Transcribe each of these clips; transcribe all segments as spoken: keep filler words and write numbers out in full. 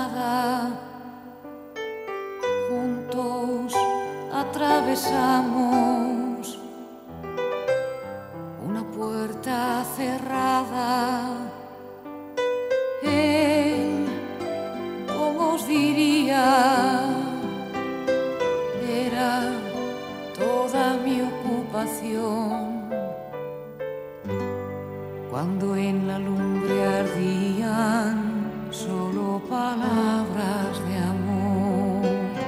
nada, juntos atravesamos una puerta cerrada. Él, ¿cómo os diría? Era toda mi ocupación. Cuando en la lumbre ardían solo palabras de amor,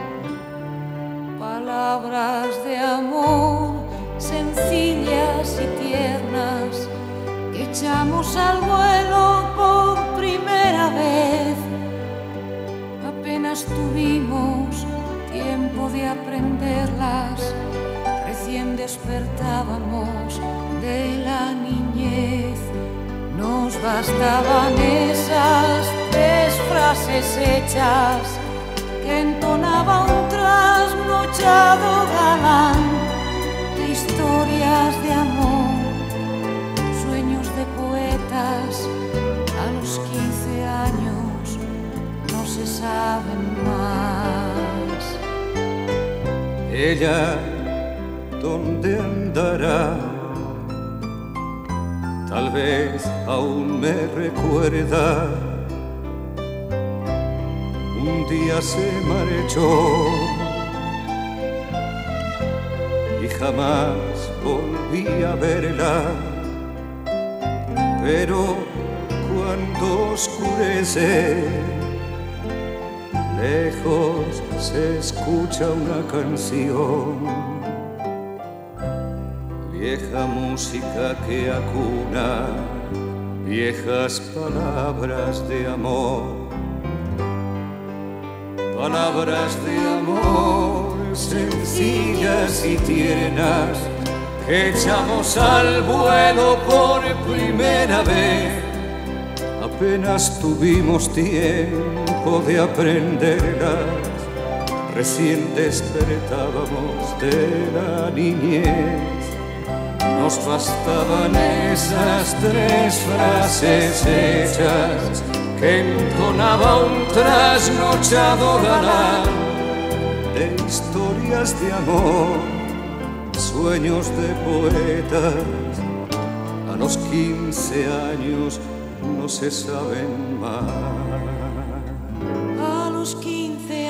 palabras de amor sencillas y tiernas que echamos al vuelo por primera vez. Apenas tuvimos tiempo de aprenderlas, recién despertábamos de la niñez. Nos bastaban esas tres frases hechas que entonaba un trasnochado galán de historias de amor, sueños de poetas. A los quince años no se saben más. Ella, ¿dónde andará? Tal vez aún me recuerda. Un día se marchó y jamás volví a verla. Pero cuando oscurece, lejos se escucha una canción, vieja música que acuna viejas palabras de amor, palabras de amor sencillas y tiernas que echamos al vuelo por primera vez. Apenas tuvimos tiempo de aprenderlas, recién despertábamos de la niñez. Nos bastaban esas tres frases hechas que entonaba un trasnochado galán de historias de amor, sueños de poetas. A los quince años no se saben más. A los quince